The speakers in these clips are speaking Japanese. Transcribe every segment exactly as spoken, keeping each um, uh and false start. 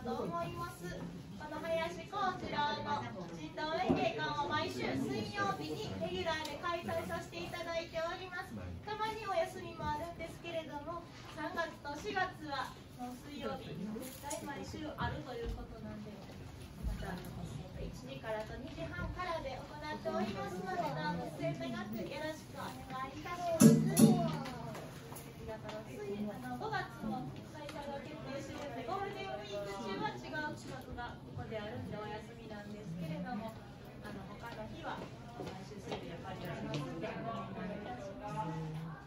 と思います。この林幸次郎の人道演芸館を毎週水曜日にレギュラーで開催させていただいております。たまにお休みもあるんですけれども、さんがつとしがつはもう水曜日絶対毎週あるということなんで、またいちじからとにじはんからで行っておりますので、どうぞ末永くよろしくお願いいたします。だからついあのごがつの開催が決定しているので、ゴールデンウィーク中は違う企画がここであるんでお休みなんですけれども、あの他の日は毎週水曜日やっぱりやりますのでお願いいたします。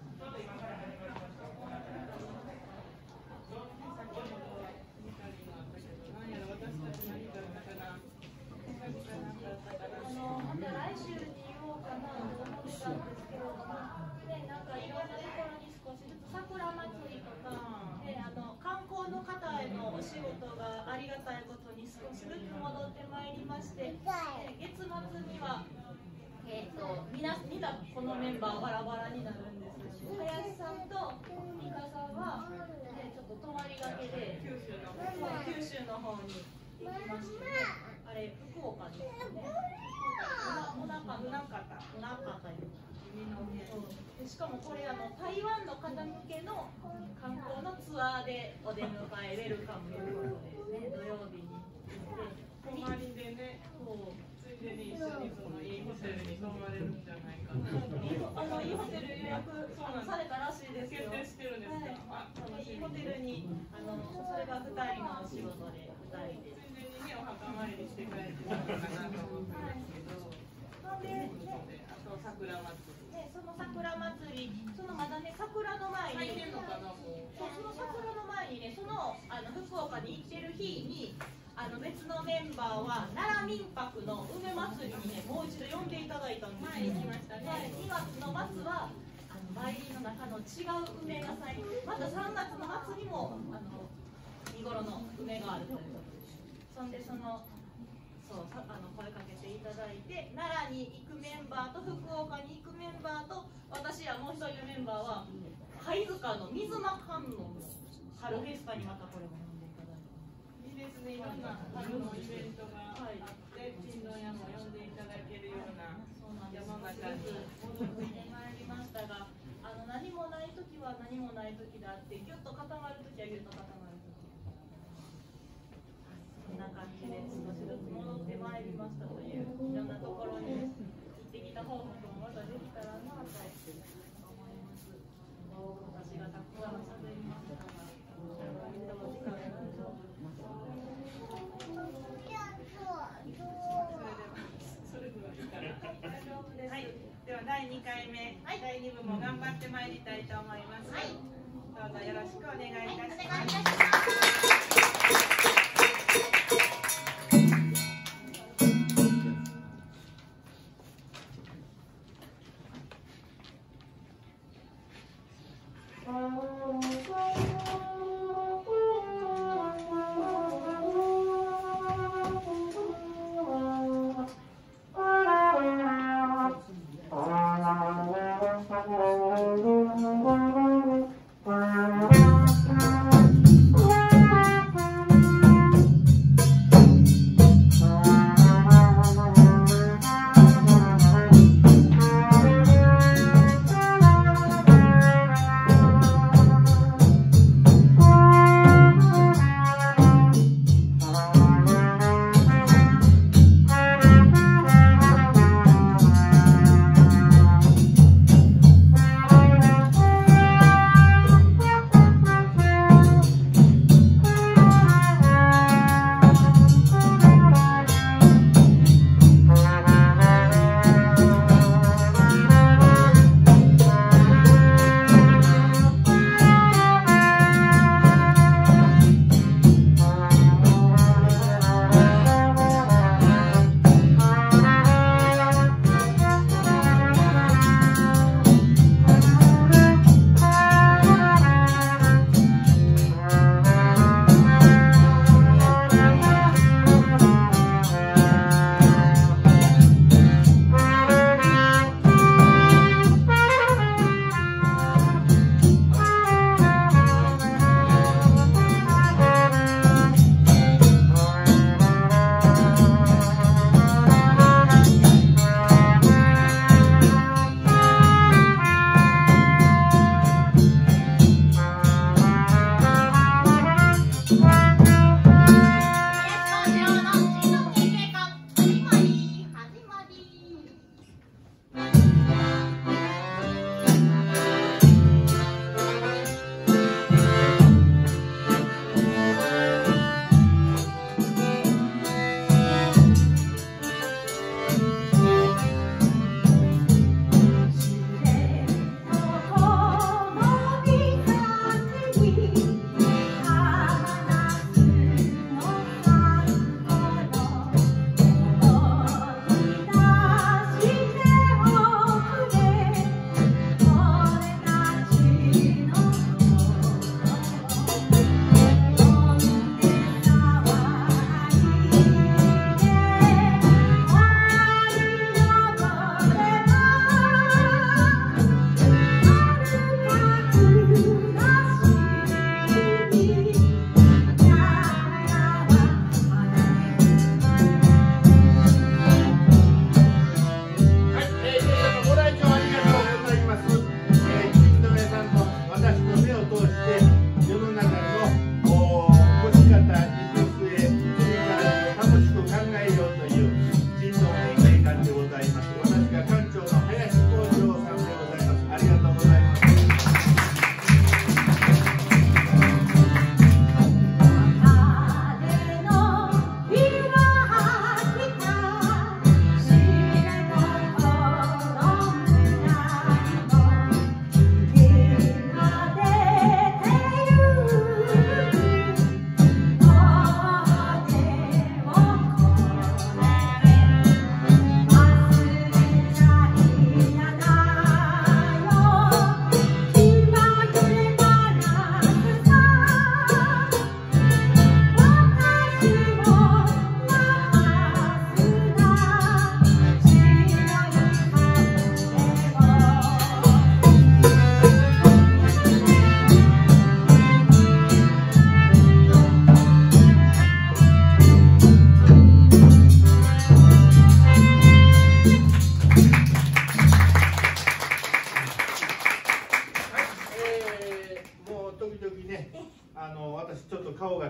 来週に言おうかなと思ってたんですけれども、ね、なんかいろんなところに少しずつ桜祭りとか、ね、あの観光の方へのお仕事がありがたいことに少しずつ戻ってまいりまして、ね、月末には、えー、とみなみんなこのメンバーバラバラになるんですけど、林さんと美香さんは、ね、ちょっと泊まりがけで九州の方、九州の方に行きましてね、あれ福岡ですよね。おなか、おなかた、おなかたいう。しかもこれあの台湾の方向けの観光のツアーでお出迎えウェルカムということでね、土曜日に行って泊まりでね、ついでに一緒にそのいいホテルに泊まれるんじゃないかな。 あのいいホテル予約されたらしいですよ。 決定してるんですか。 はい、いいホテルにあのそれがふたりのお仕事でふたりで。 ついでにねお墓参りして帰ってきたかなと思ったんですけど。で、ね、あと桜祭り。 ね、その桜祭り、そのまだね桜の前に。 入ってんのかなもう。 そう、その桜の前にね、そのあの福岡に行ってる日に。あの別のメンバーは奈良民泊の梅祭りにね、もう一度呼んでいただいたんです。 前行きましたね。 にがつの末はあの梅林の中の違う梅が咲いて、またさんがつの末にもあの見頃の梅があるということです。そんでそのそうあの声かけていただいて、奈良に行くメンバーと福岡に行くメンバーと私やもう一人のメンバーは貝塚の水間観音の春フェスタにまたこれも。 いいですね、いろんな春のイベントがあって、珍道屋も呼んでいただけるような山形に戻ってまいりましたが、あの何もないときは何もないときであって、ぎゅっと固まるときはぎゅっと固まるとき。そんな感じで少しずつ戻ってまいりましたという、いろんなところに行ってきた報告もまたできたらなと思います。私がたくさん喋りましたが、お時間がはい、ではだいにかいめ、はい、だいにぶも頑張ってまいりたいと思います。はい、どうぞよろしくお願いいたします。 Wow.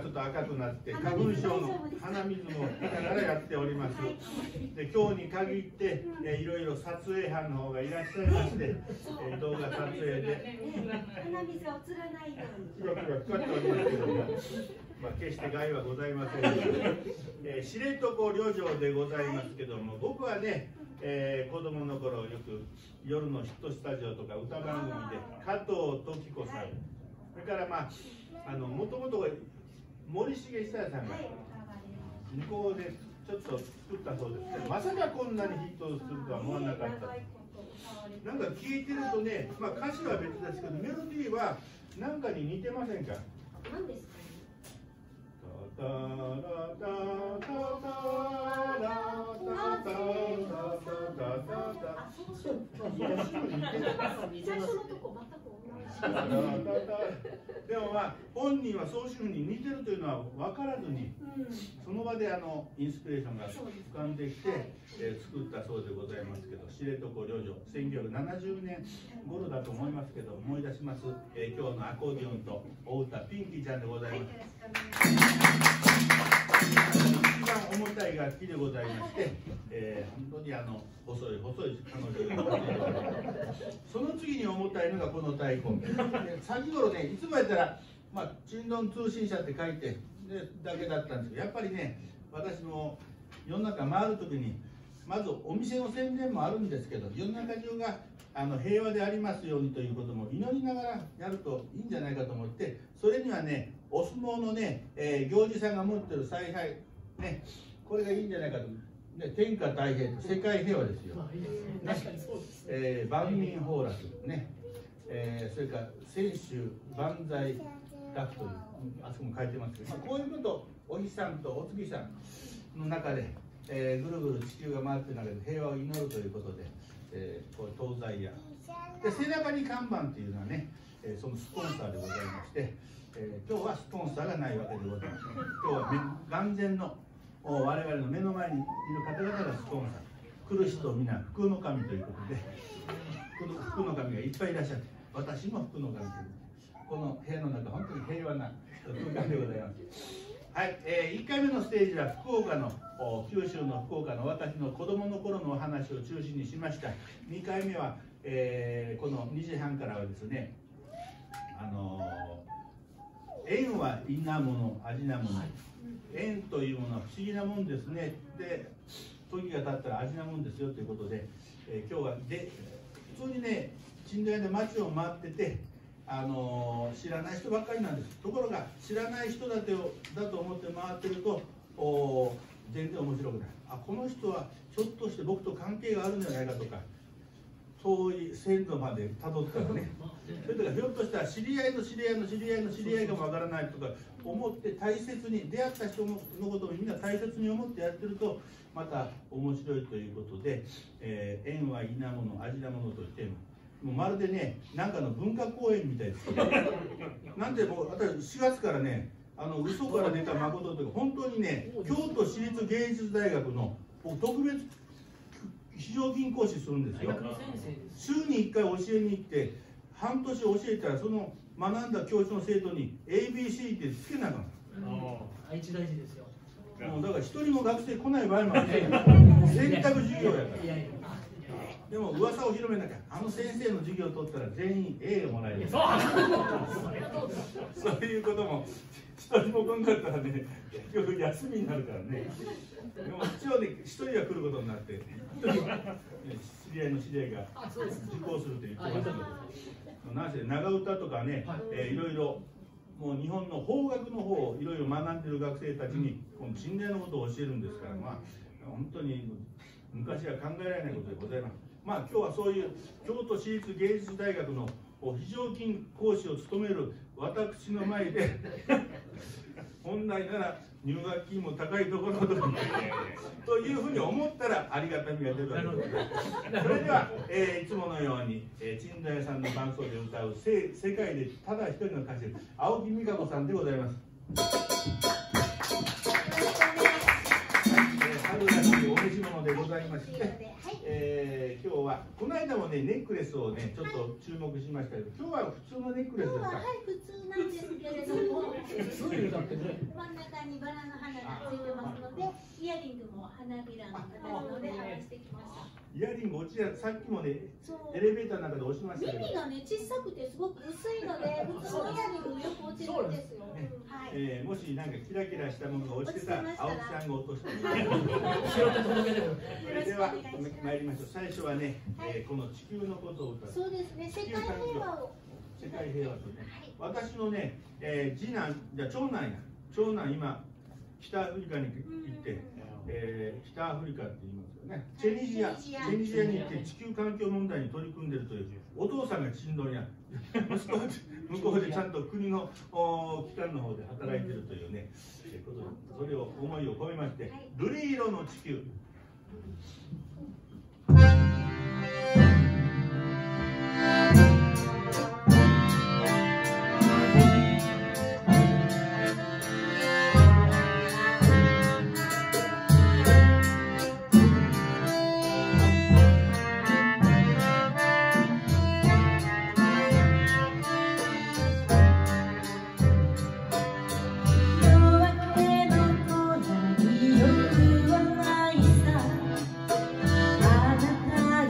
ちょっと赤くなって花粉症の鼻水も吹きながらやっております。で今日に限って、えー、いろいろ撮影班の方がいらっしゃいまして、えー、動画撮影で鼻水をつらないようにキラキラ光っておりますけども、まあ、決して害はございませんが、えー、知床旅情でございますけども、僕はね、えー、子供の頃よく夜のヒットスタジオとか歌番組で加藤時子さん、それからまああのもともと森重久彌さんが向こうでちょっと作ったそうですね。まさかこんなにヒットするとは思わなかった。なんか聞いてるとね、まあ、歌詞は別ですけどメロディーはなんかに似てませんか？ 何ですか？ タラタタタラタタタタタ。 最初のとこ全くでもまあ本人はそういうふうに似てるというのは分からずに、その場であのインスピレーションが浮かんできて、えー、作ったそうでございますけど、知床旅情せんきゅうひゃくななじゅうねん頃だと思いますけど、思い出します、えー、今日のアコーディオンとお歌ピンキーちゃんでございます。一番重たい楽器でございまして、えー、本当にあの細い細い彼女がその次に重たいのがこの太鼓。先頃ね、いつもやったらまあちんどん通信社って書いてでだけだったんですけど、やっぱりね、私も世の中回る時にまずお店の宣伝もあるんですけど、世の中中があの平和でありますようにということも祈りながらやるといいんじゃないかと思って、それにはね、お相撲のね、えー、行司さんが持ってる采配ね、これがいいんじゃないかと。ね、天下太平、世界平和ですよ。確かにそうです。えー、万民崩落ね、えー、それから専守万歳楽という、あそこも書いてますけど、まあ、こういうこと、お日さんとお月さんの中で、えー、ぐるぐる地球が回っている中で平和を祈るということで、えー、こう東西やで背中に看板というのはね、えー、そのスポンサーでございまして、えー、今日はスポンサーがないわけでございます。今日は眼前の我々の目の前にいる方々がスポンサー、来る人皆福の神ということで、この福の神がいっぱいいらっしゃって、私も福の神というこの部屋の中、本当に平和な空間でございます。はい、えー、いっかいめのステージは福岡の九州の福岡の私の子供の頃のお話を中心にしました。にかいめは、えー、このにじはんからはですね、あのー、縁は因なもの味なもの、縁というものは不思議なもんですね。で、時が経ったら味なもんですよということで、えー、今日はで普通にね、鎮西で街を回ってて、あのー、知らない人ばっかりなんです。ところが知らない人だとだと思って回ってるとお全然面白くない。あ、この人はひょっとして僕と関係があるんじゃないかとか、遠い先祖までたどったらね、それとかひょっとしたら知り合いの知り合いの知り合いの知り合いかもわからないとか思って大切に出会った人のことをみんな大切に思ってやってるとまた面白いということで、えー、縁は因なもの味なものというテーマ。もうまるでね、なんかの文化公演みたいです。なんでもう私しがつからね、あの嘘から出た誠というか本当にね、京都市立芸術大学の特別非常勤講師するんですよ。週にいっかい教えに行って半年教えたら、その学んだ教室の生徒に エービーシー ってつけなかった。 愛知大事ですよ。 もうだから一人も学生来ない場合もあって、選択授業やから。でも噂を広めなきゃ、あの先生の授業を取ったら全員 エー がもらえる。そういうことも一人も来んかったらね、結局休みになるからね。でも一応ね、一人は来ることになって、一人は知り合いの知り合いが受講すると言ってますけど、なんせ長唄とかね、えー、いろいろもう日本の邦楽の方をいろいろ学んでる学生たちにこの鎮西のことを教えるんですから、まあ本当に昔は考えられないことでございます。まあ今日はそういう京都市立芸術大学の非常勤講師を務める私の前で本来なら入学金も高いところとかというふうに思ったらありがたみが出るわけでございます。それでは、えー、いつものように、えー、鎮西さんの伴奏で歌う世「世界でただ一人の歌手」青木美香子さんでございます。春らしいお召し物でございまして、えー、今日はこの間もねねネックレスをねちょっと注目しましたけど、今日は普通のネックレスですか？ 今日ははい普通なんですけれども、 そういうだってね。 真ん中にバラの花がついてますので、イヤリングも花びらの形なので剥がしてきました。 イヤリング落ちやさっきもねそうエレベーターの中で押しましたけど、 耳がね小さくてすごく薄いので普通のイヤリングよく落ちるんですよ。 ねはい。 えー、もしなんかキラキラしたものが落ちてたら青木さんが落としてくれる。 拾って届けてる。 では参りましょう。最初はね、えー、この地球のことを歌う。 そうですね。世界平和を。 世界平和とね、私のね、えー、次男じゃ長男や長男今北アフリカに行って、えー、北アフリカって言いますよね。チェニジアチェニジアに行って地球環境問題に取り組んでるというお父さんがちんどんや息子向こうでちゃんと国のお機関の方で働いてるというね、えー、ことでそれを思いを込めまして「瑠璃色の地球」。 あなた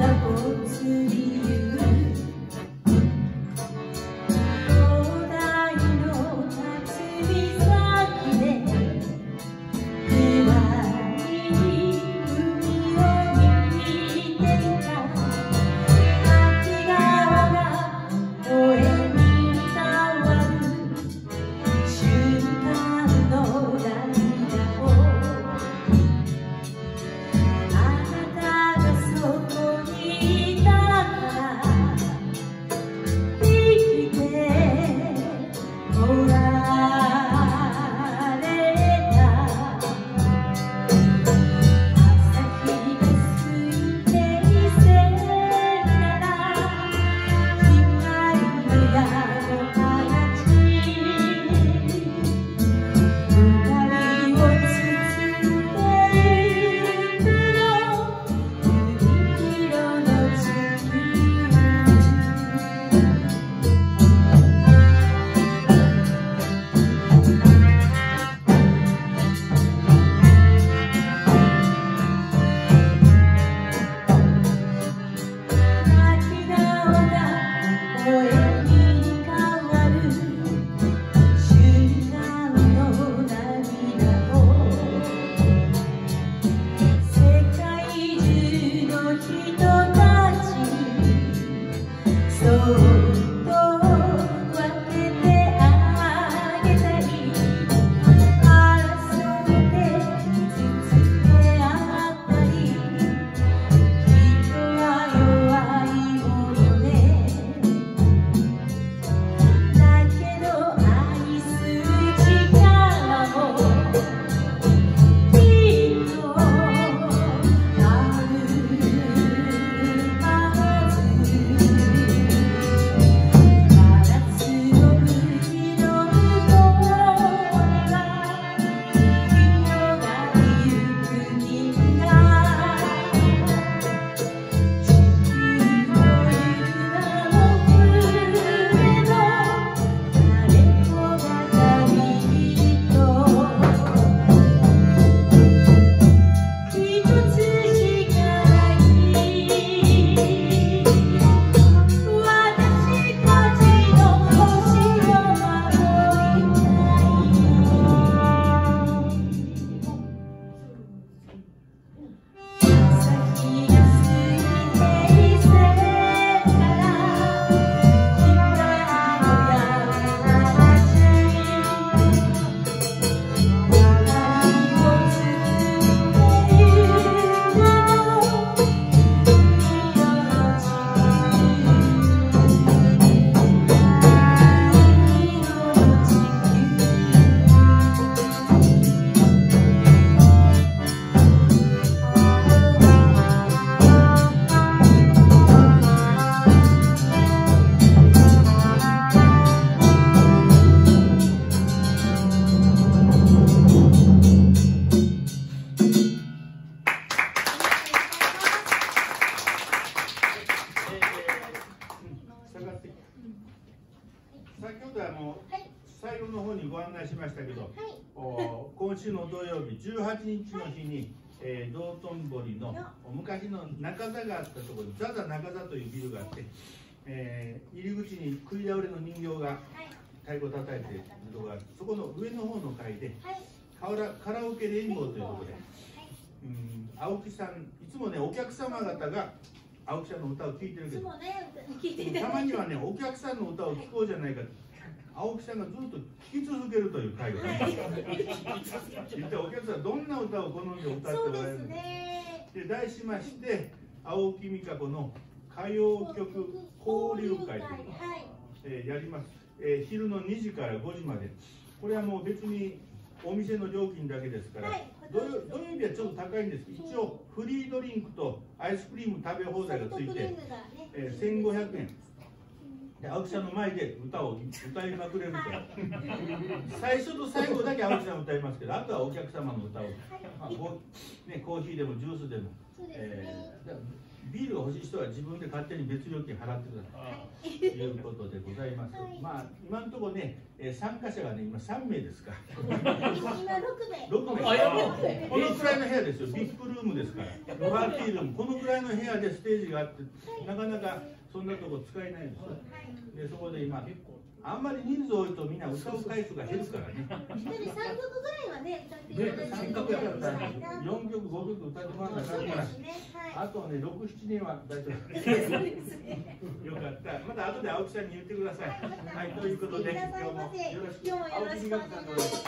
今週の土曜日じゅうはちにちの日に、えー、道頓堀の昔の中座があったところにザザ中座というビルがあって、えー、入り口に食い倒れの人形が太鼓を叩いているところがあって、そこの上の方の階でカラカラオケレインボーということで、うん、青木さんいつもねお客様方が青木さんの歌を聴いてるけど、たまにはねお客さんの歌を聴こうじゃないかと青木さんがずっと聴き続けるという会がね、一体お客さんどんな歌を好んで歌っておられるのかで題しまして青木美香子の歌謡曲交流会というのを、えー、やります、えー、昼のにじからごじまで。これはもう別にお店の料金だけですから、はい、土曜土曜日はちょっと高いんですけど、一応フリードリンクとアイスクリーム食べ放題がついて、ねえー、せんごひゃくえんで青木さんの前で歌を歌いまくれると最初と最後だけ青木さん歌いますけど、あとはお客様の歌を、まあね、コーヒーでもジュースでも、えー、ビールが欲しい人は自分で勝手に別料金払ってくださいということでございます。まあ今のところね、えー、参加者がね今さんめいですか。今ろくめい。ろくめい。このくらいの部屋ですよ。ビッグルームですから。パーティールームこのくらいの部屋でステージがあってなかなかそんなとこ使えないんですよ。でそこで今あんまり人数多いとみんな歌う回数が減るからね。 一人三曲ぐらいはね歌っていただいて、 三曲やったら四曲五曲歌ってもらわなきゃいけないから。あとね六七人は大丈夫。よかった。また後で青木さんに言ってください。はい、ということで今日もよろしく。青木美香子さんでございます。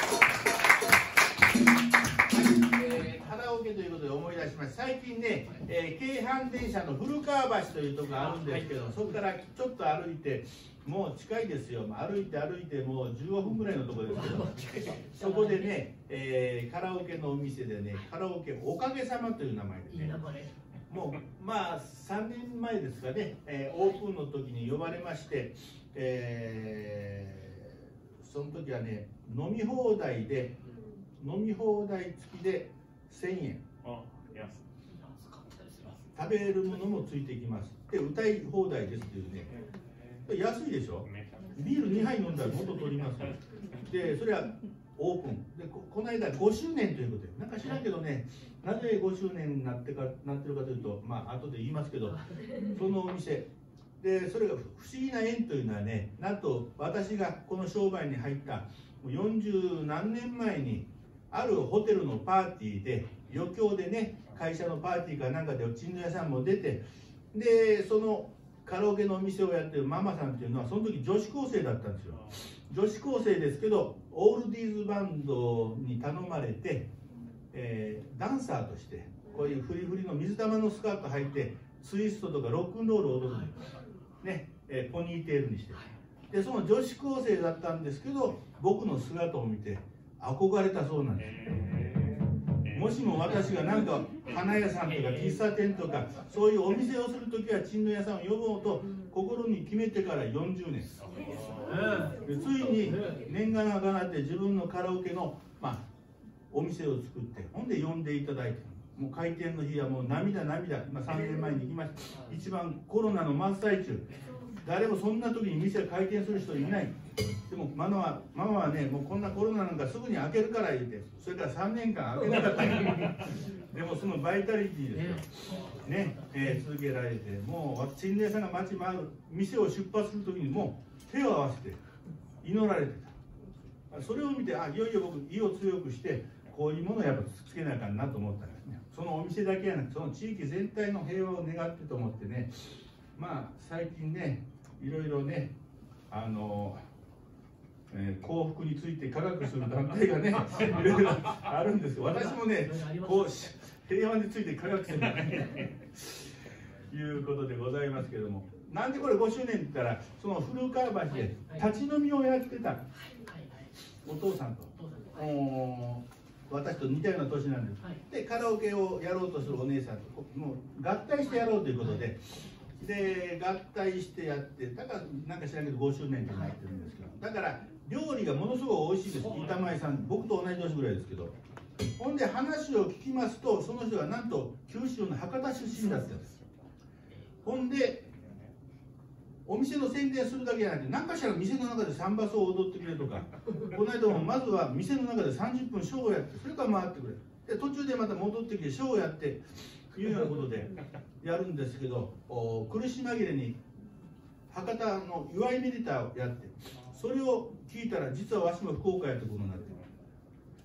カラオケということで思い出しました。最近ね、えー、京阪電車の古川橋というところがあるんですけど、そこからちょっと歩いてもう近いですよ。歩いて歩いてもうじゅうごふんぐらいのところですけど、そこでね、えー、カラオケのお店でね、カラオケおかげさまという名前でね、もうまあさんねんまえですかね、えー、オープンの時に呼ばれまして、えー、その時はね飲み放題で飲み放題付きでせんえん、食べるものもついてきますで歌い放題ですっていうね、安いでしょ。ビールにはい飲んだら元取りますでそれはオープンで こ, この間ごしゅうねんということで、なんか知らんけどね、なぜごしゅうねんになってかなってるかというと、まあ後で言いますけど、そのお店でそれが不思議な縁というのはね、なんと私がこの商売に入ったよんじゅうなんねんまえにあるホテルのパーティーで余興でね、会社のパーティーかなんかで鎮座屋さんも出て、でそのカラオケのお店をやってるママさんっていうのはその時女子高生だったんですよ。女子高生ですけどオールディーズバンドに頼まれて、えー、ダンサーとしてこういうフリフリの水玉のスカート履いてツイストとかロックンロールを踊るね、えー、ポニーテールにして、でその女子高生だったんですけど僕の姿を見て憧れたそうなんです。もしも私がなんか花屋さんとか喫茶店とかそういうお店をするときは鎮座屋さんを呼ぼうと心に決めてからよんじゅうねん、でついに念願がなって自分のカラオケの、まあ、お店を作って、ほんで呼んでいただいて、もう開店の日はもう涙涙、まあ、さんねんまえに行きました。一番コロナの真っ最中、誰もそんな時に店開店する人いない。でもママはママはね、もうこんなコロナなんかすぐに開けるから言って、それからさんねんかん開けなかったでもそのバイタリティですよね、えー、続けられて、もう鎮座屋さんが街回る店を出発する時にもう手を合わせて祈られてた。それを見て、あ、いよいよ僕意を強くしてこういうものをやっぱつけなあかんなと思ったんですね。そのお店だけやなくてその地域全体の平和を願ってと思ってね、まあ最近ねいろいろね、あのえー、幸福について科学する団体がねいろいろあるんですよ。私もねこう平和について科学するということでございますけれども、なんでこれごしゅうねんって言ったら、その古川橋で立ち飲みをやってたお父さんと私と似たような年なんです。でカラオケをやろうとするお姉さんともう合体してやろうということで。で合体してやって、だからなんか知らんけどごしゅうねんってなってるんですけど、だから料理がものすごい美味しいです。板前さん、僕と同じ年ぐらいですけど、ほんで話を聞きますと、その人がなんと九州の博多出身だったんです。ほんでお店の宣伝するだけじゃなくて、何かしら店の中でサンバスを踊ってくれとか、この間もまずは店の中でさんじゅっぷんショーをやって、それから回ってくれ、で途中でまた戻ってきてショーをやっていうようなことでやるんですけど、苦し紛れに博多の祝いメディターをやって、それを聞いたら実はわしも福岡やってことになって、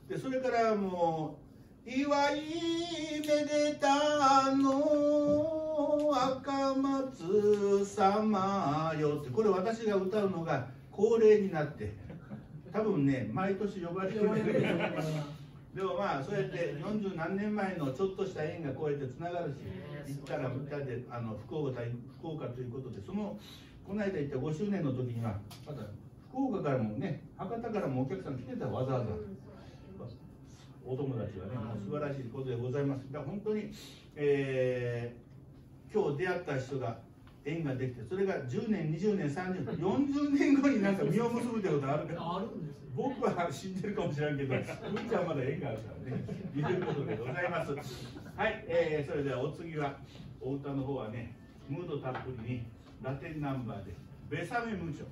でそれからもう「祝いめでたの赤松様よ」って、これ私が歌うのが恒例になって、多分ね毎年呼ばれてるんだけど、でもまあそうやってよんじゅう何年前のちょっとした縁がこうやってつながるし、行ったらみんなであの福岡福岡ということで、そのこの間行ったごしゅうねんの時にはまた福岡からもね、博多からもお客さん来てた、わざわざお友達はね、もう素晴らしいことでございます。だから本当に、えー、今日出会った人が縁ができて、それがじゅうねんにじゅうねんさんじゅうねんよんじゅうねんごになんか実を結ぶってことあるから、僕は死んでるかもしれんけど、ういちゃんまだ縁があるからね、いうことでございます。はい、えー、それではお次はお歌の方はね、ムードたっぷりにラテンナンバーで「ベサメムチョ」。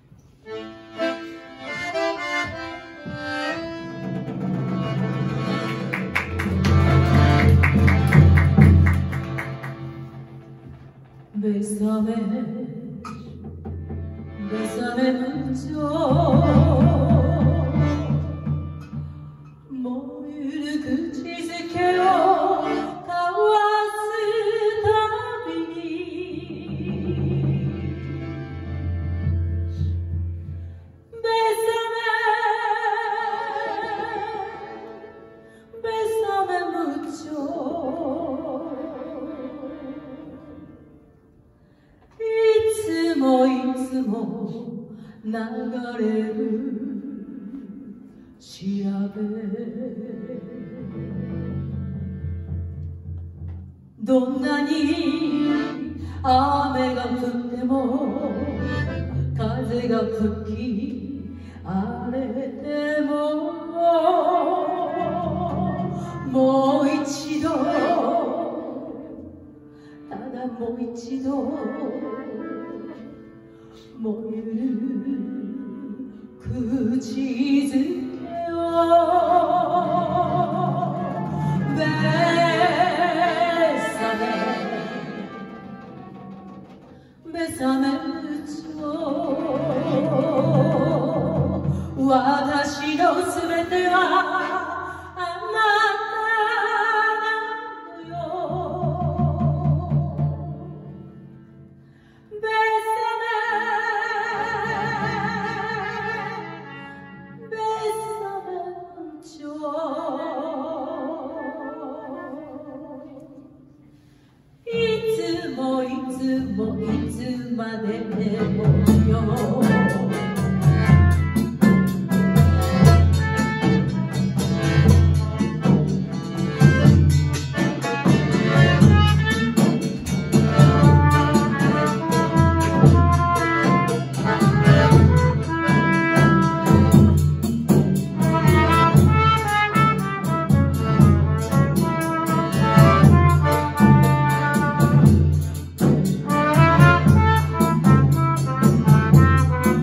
Bésame, bésame mucho, morir口づけを交わすたびに Bésame, bésame muchoいつもいつも流れる調べ、どんなに雨が降っても風が吹き荒れてももう一度ただもう一度燃える口づけを Bésame, bésame mucho 私のすべてはあなたなのよ Bésame, bésame mucho いつもいつもいつまでもよ「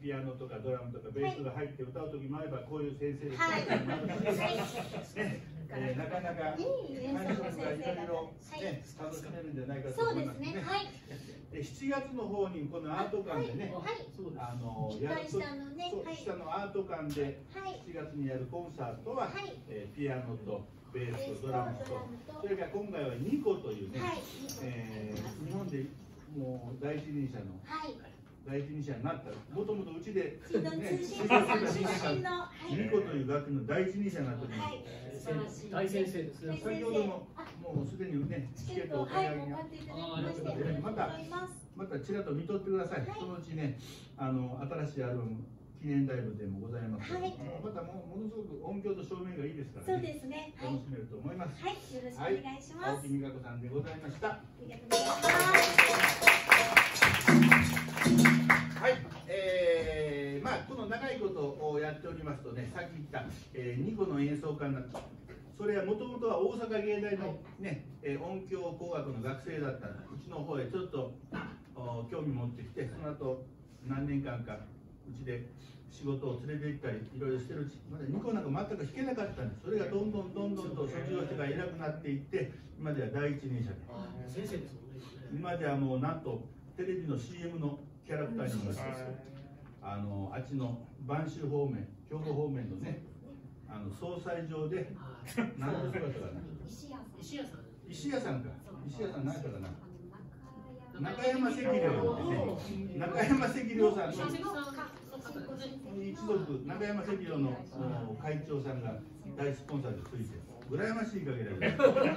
ピアノとかドラムとかベースが入って歌う時もあれば、こういう先生ですとか、ね、えー、なかなか鑑賞がいろいろね楽しめるんじゃないかと思いますね。でしちがつの方にこのアート館でね、あのやると、下のアート館でしちがつにやるコンサートは、えー、ピアノとベースとドラムと、それから今回はニコというね、えー、日本でもう第一人者の、第一人者になった、もともとうちで、ね、ニコという楽器の第一人者になっております。 大先生ですね。 先ほどももうすでにね、チケットをお買い上げになっていただきまして、またまたちらっと見とってください。そのうちね、あの新しいアルバム記念ライブでもございます。はい、またもものすごく音響と照明がいいですから、ね、そうですね。楽しめると思います。 はい、よろしくお願いします。 青木美香子さんでございました。ありがとうございます。はい、えー、まあこの長いことをやっておりますとね、さっき言った、えー、ニコの演奏家になった。それはもともとは大阪芸大のね、えー、音響工学の学生だったうちの方へちょっと興味持ってきて、その後何年間かうちで仕事を連れて行ったりいろいろしてるうち、まだニコなんか全く弾けなかったんです。それがどんどんどんどんと卒業してから偉くなっていって、今では第一人者で、 先生ですもんね。 今ではもうなんとテレビの シーエム のキャラクターになって、あのあっちの播州方面、兵庫方面のね、あの総裁場で何の姿かな、 石屋さん、 石屋さんか、石屋さん何やったかな、中山赤陵ってね、中山赤陵さんの一族、中山赤陵の会長さんが大スポンサーでついて、羨ましい限りで、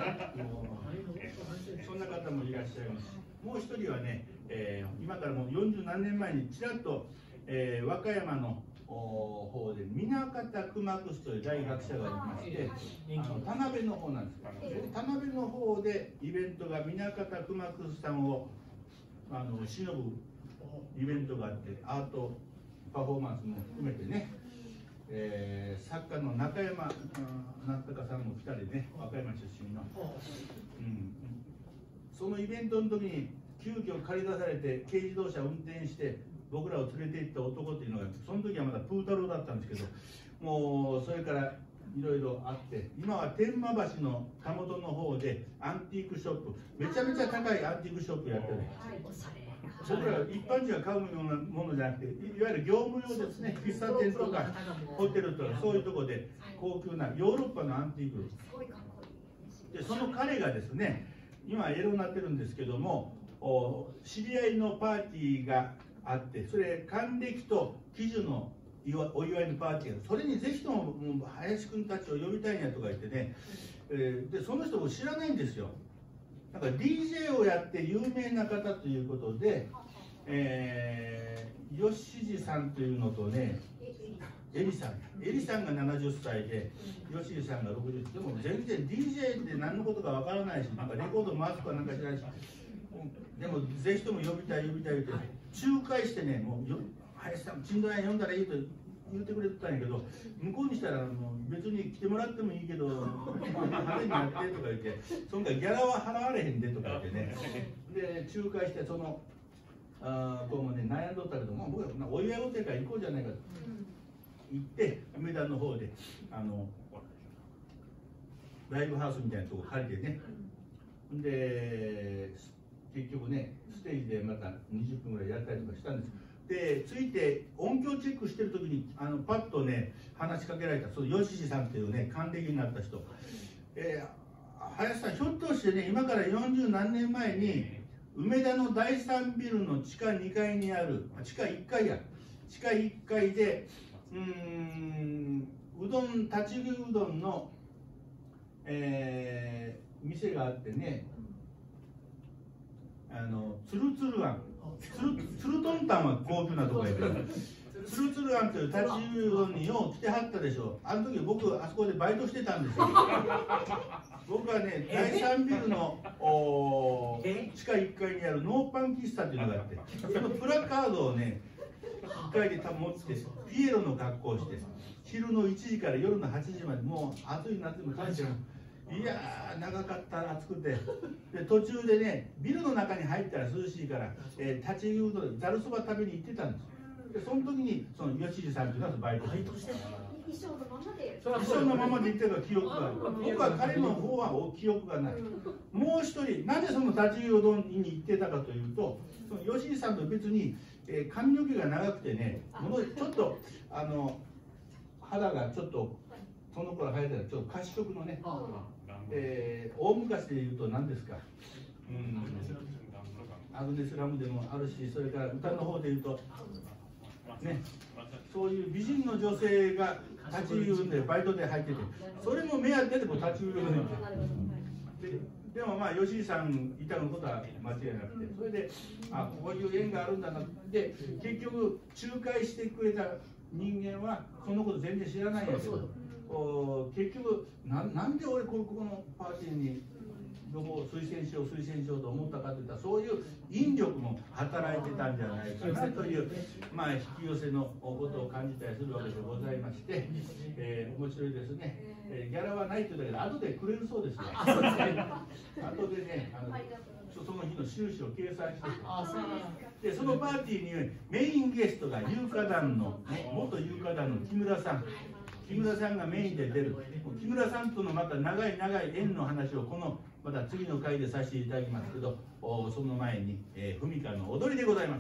そんな方もいらっしゃいます。もう一人はね、えー、今からもうよんじゅうなんねんまえにちらっと、えー、和歌山の方で南方熊楠という大学者がいまして、あの田辺の方なんです。田辺の方でイベントが南方熊楠さんをあの偲ぶイベントがあって、アートパフォーマンスも含めてね、えー、作家の中山なんとかさんも来たりね、和歌山出身の、うん、そのイベントの時に急遽借り出されて軽自動車を運転して僕らを連れて行った男っていうのが、その時はまだプー太郎だったんですけど、もうそれからいろいろあって、今は天満橋のたもとの方でアンティークショップ、めちゃめちゃ高いアンティークショップやってる。僕ら一般人が買うようなものじゃなくて、いわゆる業務用ですね、喫茶店とかホテルとかそういうところで高級なヨーロッパのアンティークで、その彼がですね、今エロになってるんですけども、知り合いのパーティーがあって、それ還暦と喜寿のお祝いのパーティーが、それにぜひとももう林くんたちを呼びたいんやとか言ってね、えー、でその人も知らないんですよ。なんか ディージェー をやって有名な方ということで、えー、吉次さんというのとね、エリさん、エリさんがななじゅっさいで、吉次さんがろくじゅっさいで、も全然 ディージェー って何のことかわからないし、なんかレコード回すかなんか知らないし、でもぜひとも呼びたい呼びたい言って、仲介してね、もうよ林さん、ちんどや呼んだらいいと言ってくれてたんやけど、向こうにしたらもう別に来てもらってもいいけど、派手になってとか言って、そんなギャラは払われへんでとか言ってね、で仲介して、そのあ子もね、悩んどったけど、もう僕はお祝いお手会行こうじゃないかと言って、梅田の方であのライブハウスみたいなとこ借りてね、で結局ね、ステージでまたにじゅっぷんぐらいやったりとかしたんです。で、ついて音響チェックしてる時にあのパッとね話しかけられた、その吉次さんっていうね還暦になった人、えー、林さん、ひょっとしてね、今からよんじゅうなんねんまえに梅田のだいさんビルの地下にかいにある、地下いっかいや地下いっかいでうーんうどん立ち食いうどんの、えー、店があってね、あのつるつるあん、つるつるとんたんは高級なとこやけど、つるつるあんという立ち食いうどんによう来てはったでしょ。あの時僕あそこでバイトしてたんですよ。僕はね、だいさんビルのお地下いっかいにあるノーパン喫茶っていうのがあって、そのプラカードをねいっかいで持ってピエロの格好をして、昼のいちじから夜のはちじまで、もう暑い夏も感じる。いやー、長かった、暑くて。で途中でね、ビルの中に入ったら涼しいから、えー、立ち食うどんざるそば食べに行ってたんです。 でその時にその吉次さんというのはバイトしてる。 衣装のままで。 衣装のままで言ってるから記憶がある。僕は彼の方は記憶がない。もう一人、なぜその立ちうどんに行ってたかというと、その吉井さんと別に、えー、髪の毛が長くてね、ものちょっとあの肌がちょっとその頃生えてたちょっと褐色のね、えー、大昔で言うと何ですか。うん、アグネスラムでもあるし、それから歌の方で言うとね。そういう美人の女性が立ち売るんでバイトで入ってて、それも目当てでも立ち売るんで、でもまあ吉井さんいたのことは間違いなくて、それであこういう縁があるんだなって、結局仲介してくれた人間はそのこと全然知らないんやけど、結局ななんで俺ここのパーティーにどこを推薦しよう推薦しようと思ったかといったら、そういう引力も働いてたんじゃないかなという、まあ、引き寄せのことを感じたりするわけでございまして、えー、面白いですね、えー、ギャラはないって言うんだけど後でくれるそうですよ。後でねあのその日の収支を計算してでそのパーティーにメインゲストが有価団の、ね、元有価団の木村さん。木村さんがメインで出る。木村さんとのまた長い長い縁の話をこのまた次の回でさせていただきますけど、その前に、えー、文香の踊りでございます。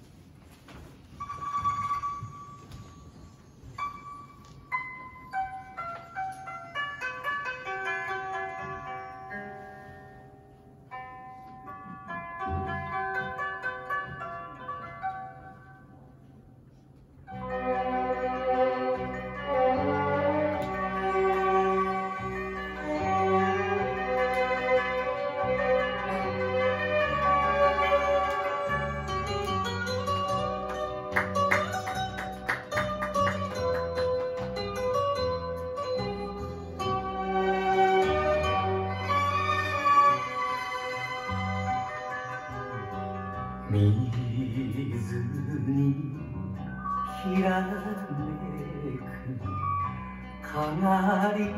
水にきらめくかがり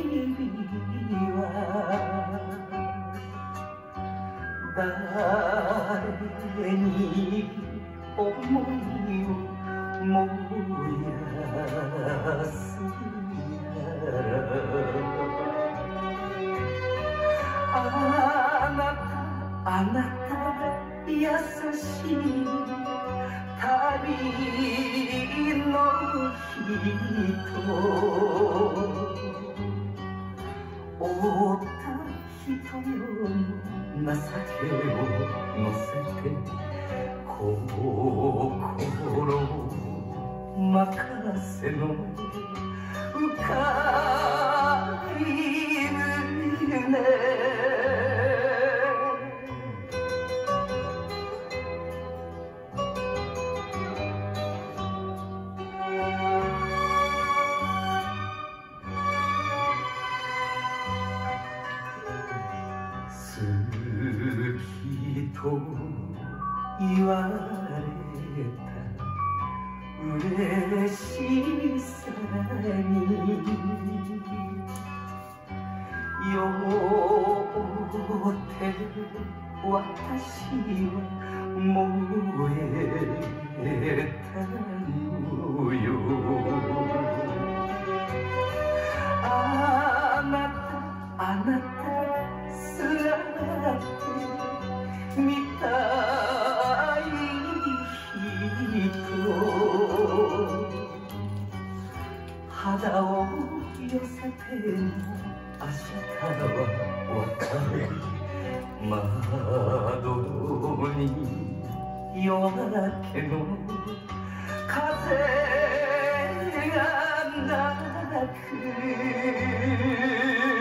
は誰に思いを燃やすやらあなたあなた優しい旅の人追った人よの情けを乗せて心任せの深い胸と言われた嬉しさによって私は燃えたのよあなたあなたすら見たい人肌を寄せても明日は別れ窓に夜明けの風が鳴く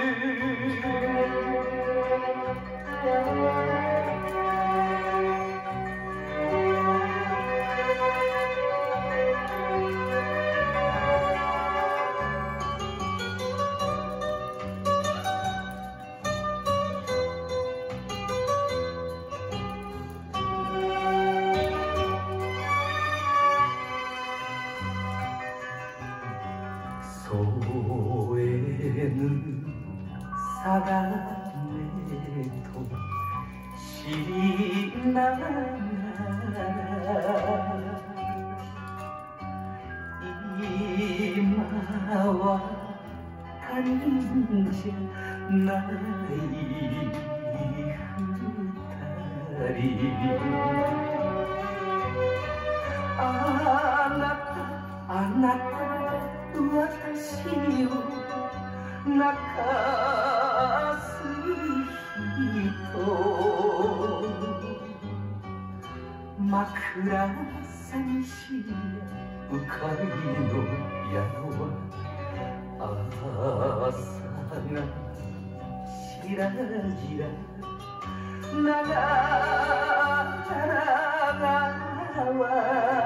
添えぬ定めと知りながら今は他人じゃない二人。あなたあなた私を泣かす人、枕寂しい鵜飼の宿は朝がしらじら長川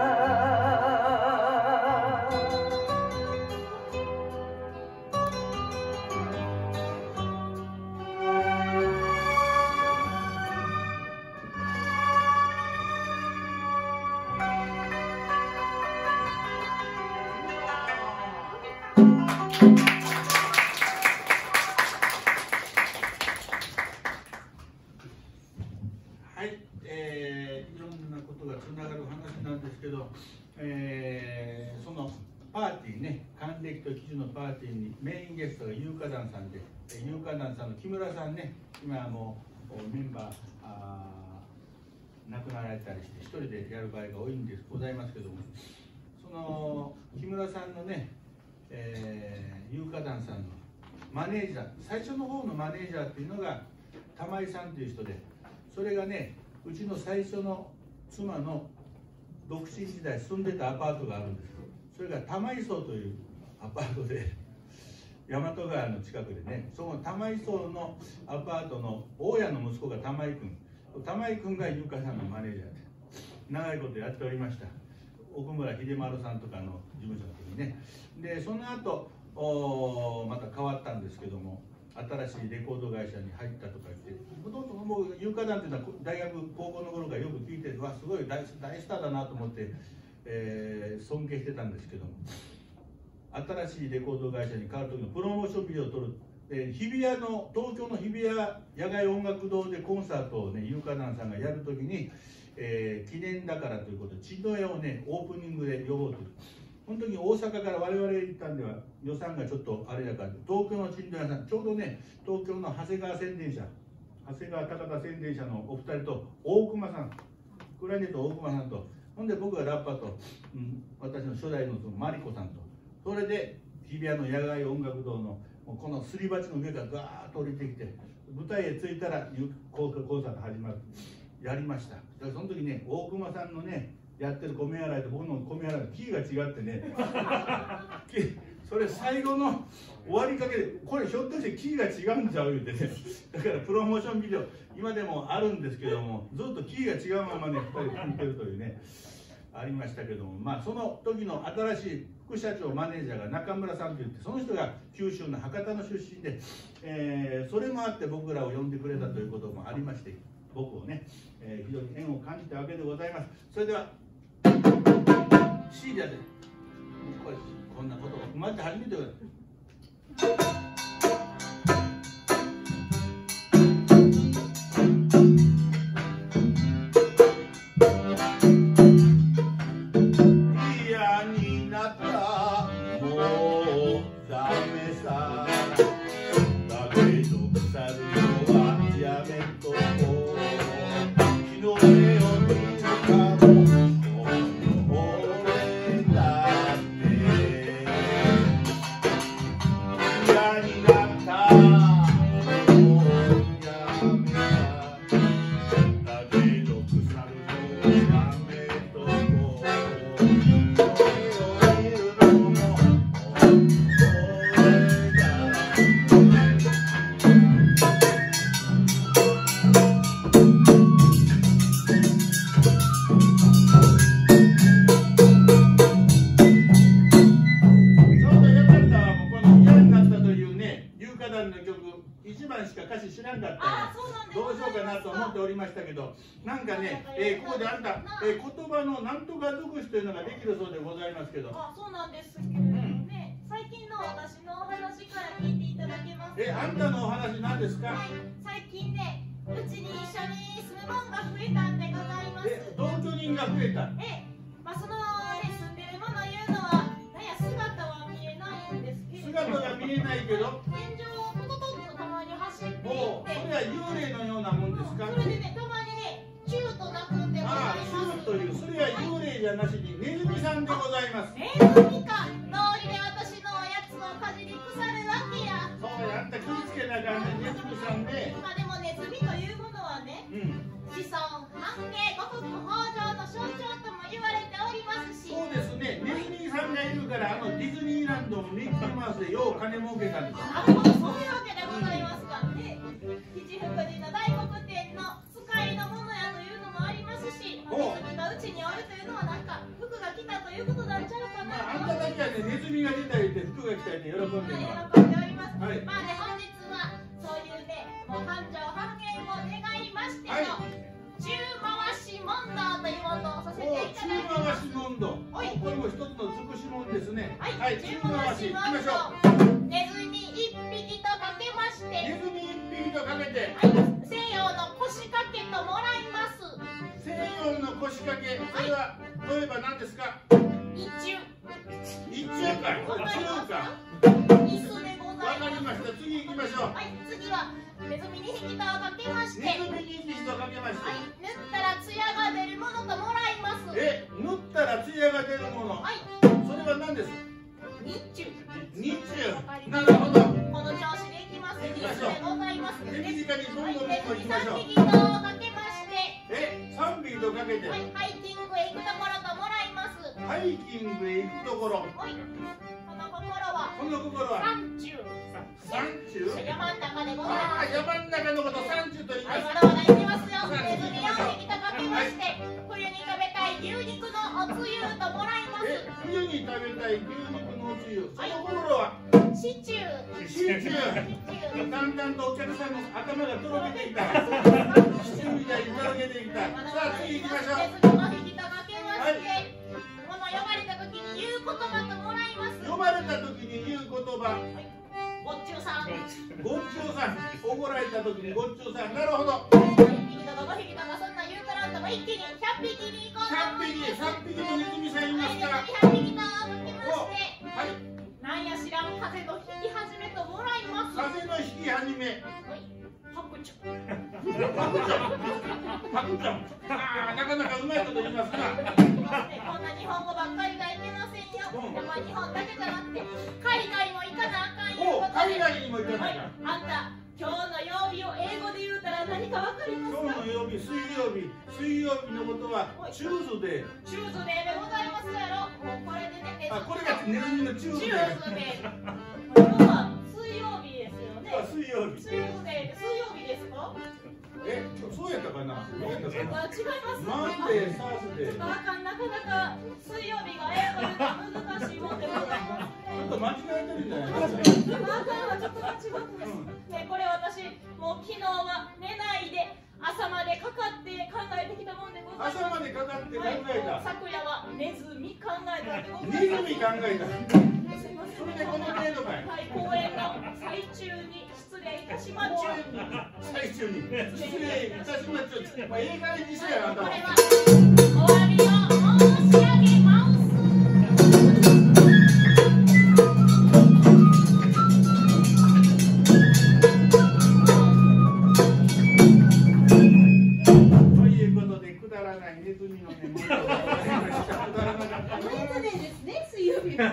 えー、そのパーティーね、還暦と喜寿のパーティーにメインゲストが有価団さんで、有価団さんの木村さんね、今はもうメンバーあー亡くなられたりして一人でやる場合が多いんですございますけども、その木村さんのね、えー、有価団さんのマネージャー、最初の方のマネージャーっていうのが玉井さんという人で、それがね、うちの最初の妻の独身時代住んでたアパートがあるんです。それが玉井荘というアパートで大和川の近くでね、その玉井荘のアパートの大家の息子が玉井君、玉井君が優香さんのマネージャーで長いことやっておりました。奥村秀丸さんとかの事務所の時にね。でその後おまた変わったんですけども、新しいレコード会社に入ったとか言って、もともと僕有価団っていうのは大学高校の頃からよく聞いて、わすごい 大, 大スターだなと思って、えー、尊敬してたんですけども、新しいレコード会社に変わる時のプロモーションビデオを撮る、えー、日比谷の東京の日比谷野外音楽堂でコンサートをね有価団さんがやる時に、えー、記念だからということで血の絵をねオープニングで呼ぼうという。この時に大阪から我々行ったんでは予算がちょっとあれだから、東京の鎮土屋さん、ちょうどね東京の長谷川宣伝社、長谷川高田宣伝社のお二人と大熊さん、クラリネット大熊さんと、ほんで僕がラッパと、うん、私の初代のそのマリコさんと、それで日比谷の野外音楽堂のこのすり鉢の上からガーッと降りてきて、舞台へ着いたらコンサート始まる、やりました。だからその時ね大熊さんのねやってる米洗いと僕の米洗いのキーが違ってねそれ最後の終わりかけで、これひょっとしてキーが違うんちゃう言うてね、だからプロモーションビデオ今でもあるんですけども、ずっとキーが違うままねふたりで聴いてるというねありましたけども、まあその時の新しい副社長マネージャーが中村さんといって、その人が九州の博多の出身で、えー、それもあって僕らを呼んでくれたということもありまして、僕をね、えー、非常に縁を感じたわけでございます。それではシーリアでこれこんなことが生まれて初めてです。嫌になったもうダメさ、だけど腐るのはやめとこう、日の目を見るかもなんかね、えー、ここであんた、えー、言葉のなんとか尽くしというのができるそうでございますけど。 あ、そうなんですけれどもね、うん、最近の私のお話から聞いていただけますか。 え、あんたのお話なんですか。 はい、最近ね、うちに一緒に住むもんが増えたんでございます。 え、同居人が増えた。 え、まあそのね住んでるものいうのは、なんや住見えないけど。 天井をトトトッとたまに走っていって。 おお、それは幽霊のようなもんですか。 それでね、たまにね、チューと鳴くんでございああ、 ます。 シューという、それは幽霊じゃなしにネズミさんでございます。 ネズミか、道理で私のおやつをかじり腐るわけや。 そうやった気ぃつけながらね、ネズミさんで。 まあでもネズミというものはね、 うん。 子孫繁栄、五穀豊穣の象徴とも言われておりますし。 そうですね、ネズミさんがいるからあのディズニーランドのミッキーマウスでよう金儲けたんです。 なるほど、そういうわけでございますかね。七福神の大黒天の使いのものやというのもありますし、ネズミがうちにおるというのはなんか福が来たということなんちゃうかな。 まあ、あんただけはね、ネズミが出たりって服が来たりって喜んでるの。 喜んでおります。 はい、 まあね、本日はそういうね、もう繁盛繁栄を願いましての、 はい、 中回し問答というものをさせていただき中ます。 回し問答。これも一つの尽くし問ですね。 はい、 はい、 中中回回しし行きましょ問答。ネズミ一匹とかけましう。 て、 ネズミ一匹とかけて、 はい、西洋の腰掛けともらいます。 西洋の腰掛け、それは例えば何ですか。 一中。 一中か、 わかります中か。 椅子でござわいます。 かりました。次行きましょう。 はい、次はネズミに匹とかけまして、 ネズミに匹とかけましはい、 て。 塗ったら艶が出るものともらいます。 え、塗ったら艶が出るもの。 はい、 それは何です。 日中。 日中。なるほど。 この調子でいきます。日中でございます。 手短にどんはい、 どんどんどん行ネズミきましょう。 三匹とかけまして、 え、三匹とかけて。 はい、ハイキングへ行くところともらいます。 ハイキングへ行くところ。 はい、この心はこの心は。 山中。 山中。 山の中でございああ、 ます。 山の中のこと山中と言いまはい、 す。 まだまだ行きますよ。ネズミ四匹とかけまして、冬に食べたい牛肉のおつゆともらいます。 え、冬に食べたい牛肉のおつゆ。その心は。 シチュー。 シチュー。 シチュー。 だんだんとお客さんの頭がとろけていた。シチューみたいにとろけていた。さあ、次行きましょう。 ネズミの引きとかけまして、この呼ばれた時に言う言葉ともらいます。 呼ばれた時に言う言葉。 ごっちゅうさん。 ごっちゅうさん。おごられた時にごっちゅうさん。なるほど。 いっぴきとかごひきとかそんなん言うからんとも一気にひゃっぴきに行こうと百思います。 匹、三匹のネズミさんいますから。 はい、ひゃっぴきとかけまして、 はい。 なんや知らん風の引き始めともらいます。 風の引き始め。 はい、白鳥。 パクちゃん。パクちゃん。ああ、なかなかうまいこと言いますな。 ね、こんな日本語ばっかりがいけませんよ。 うんでも日本だけじゃなくて海外も行かなあかんいうお、 ことで。 海外にも行かはないいか。 あんた今日の曜日を英語で言うたら何かわかります今か？ 日の曜日、水曜日、水曜日のことはチューズデー。 チューズデーでございますやろ。もうこれでね、ネズミあ、これがネズミのチューズチデー。 ューズデー。今日は水曜日ですよね。 あ、水曜日。 チューズデーで水曜日ですか？ え、そうやったかな。どうやったかな。 あ、違います。 マンデー、サースデー。ちょちょっとあかん、なかなか水曜日が英語で言うと難しいもんでございますね。 っと間違えてるんじゃないあかんわ、ちょっと間違ってます。ね、これ私、もう昨日は寝ないで朝までかかって考えてきたもんでございます。 朝までかかって考はい、 えた。 昨夜はネズミ考えたんでござネズいます。 ミ考えた。 すいません。 それでこの程度かい。 はい、公演の最中に失礼いたしまちゅ。 最中に失礼いたしまちゅ。まあ、映画にしやあんたこれはお詫びを申し上げます。 ということで、くだらないネズミのね、ものがございました。くだらなかったの。 ウェドデーですね、水曜日。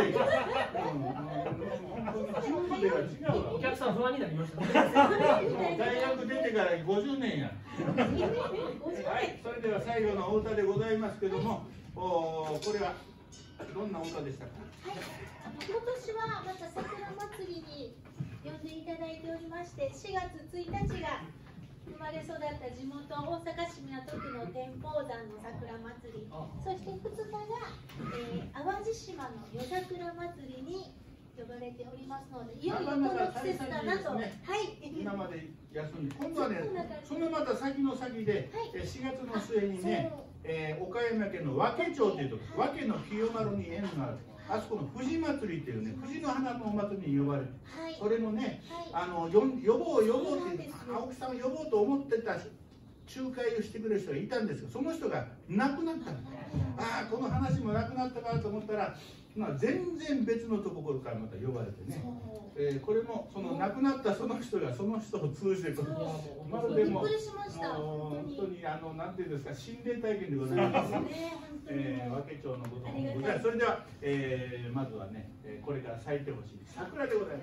お客さん不安になりましたね。 大学出てからごじゅうねんや。はい、それでは最後のお歌でございますけども、おこれはどんなお歌でしたか。 はい、今年はまた桜祭りに呼んでいただいておりまして、しがつついたちが生まれ育った地元大阪市港区の天保山の桜祭り、そしてふつかが、えー、淡路島の夜桜祭りに呼ばれておりますので、いよいよこの季節だなと、はい、 今まで休んで、今度はね、そのまた先の先で、はい、しがつの末にね、えー、岡山県の和気町というところ、和気の清丸に縁がある。あそこの藤祭りっていうね、藤の花のお祭りに呼ばれる、はい、それのね、はい、あの呼ぼう呼ぼうって青木さんを呼ぼうと思ってた仲介をしてくれる人がいたんですが、その人が亡くなったの。ああ、この話もなくなったかと思ったら、 まあ、全然別のところからまた呼ばれてね、えー、これもその亡くなったその人がその人を通じてとまるでもう本当にあのなんていうんですか心霊体験でございます。えー、和気町のこともございます。それでは、えー、まずはね、えー、これから咲いてほしい桜でございます。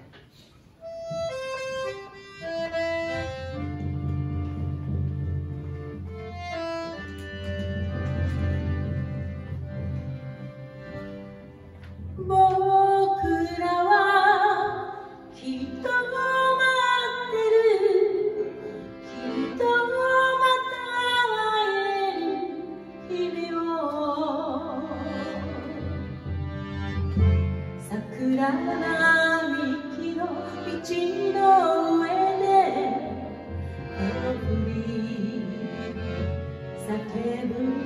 僕らはきっと待ってるきっとまた会える日々を桜並木の道の上で手を振り叫ぶ